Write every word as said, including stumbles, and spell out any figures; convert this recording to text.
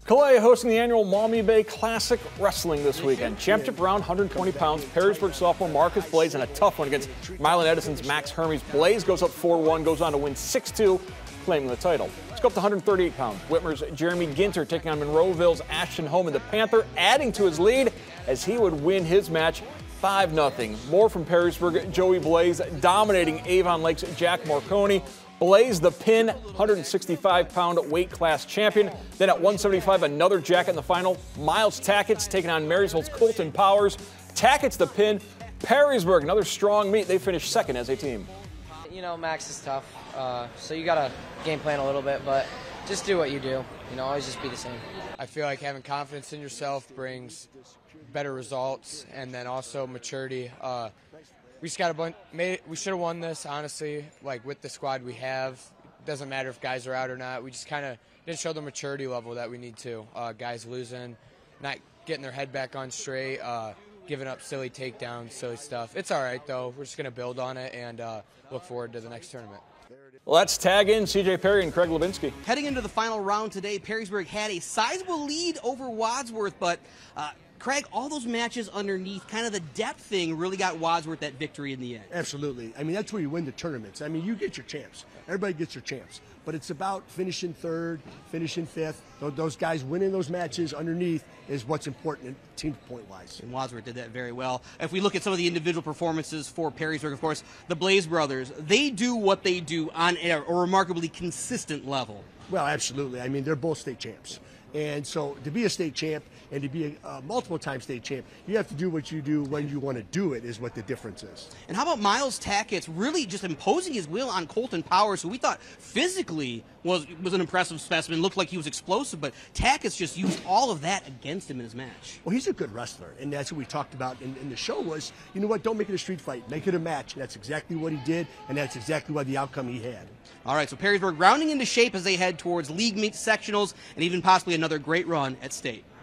Calais hosting the annual Maumee Bay Classic Wrestling this weekend. Championship round, one hundred twenty pounds. Perrysburg sophomore Marcus Blaze in a tough one against Milan Edison's Max Hermes. Blaze goes up four one, goes on to win six two, claiming the title. Let's go up to one hundred thirty-eight pounds. Whitmer's Jeremy Ginter taking on Monroeville's Ashton Holman. The Panther adding to his lead as he would win his match five nothing. More from Perrysburg, Joey Blaze dominating Avon Lake's Jack Marconi. Blaze the pin, one hundred sixty-five pound weight class champion. Then at one seventy-five, another Jack in the final. Miles Tackett's taking on Marysville's Colton Powers. Tackett's the pin. Perrysburg, another strong meet. They finished second as a team. You know, Max is tough, uh, so you got to game plan a little bit, but just do what you do. You know, always just be the same. I feel like having confidence in yourself brings better results, and then also maturity. Uh, we just got a bunch. Made, we should have won this, honestly. Like with the squad we have, doesn't matter if guys are out or not. We just kind of didn't show the maturity level that we need to. Uh, guys losing, not getting their head back on straight, uh, giving up silly takedowns, silly stuff. It's all right though. We're just gonna build on it and uh, look forward to the next tournament. Let's tag in C J Perry and Craig Levinsky. Heading into the final round today, Perrysburg had a sizable lead over Wadsworth, but uh, Craig, all those matches underneath, kind of the depth thing really got Wadsworth that victory in the end. Absolutely. I mean, that's where you win the tournaments. I mean, you get your champs. Everybody gets your champs. But it's about finishing third, finishing fifth. Those guys winning those matches underneath is what's important team point-wise. And Wadsworth did that very well. If we look at some of the individual performances for Perrysburg, of course, the Blaze brothers, they do what they do on a, a remarkably consistent level. Well, absolutely. I mean, they're both state champs. And so to be a state champ and to be a uh, multiple-time state champ, you have to do what you do when you want to do it is what the difference is. And how about Miles Tackett's really just imposing his will on Colton Powers, who we thought physically was was an impressive specimen, looked like he was explosive, but Tackett's just used all of that against him in his match. Well, he's a good wrestler, and that's what we talked about in, in the show was, you know what, don't make it a street fight, make it a match. And that's exactly what he did, and that's exactly what the outcome he had. All right, so Perrysburg rounding into shape as they head towards league meet sectionals and even possibly another great run at state.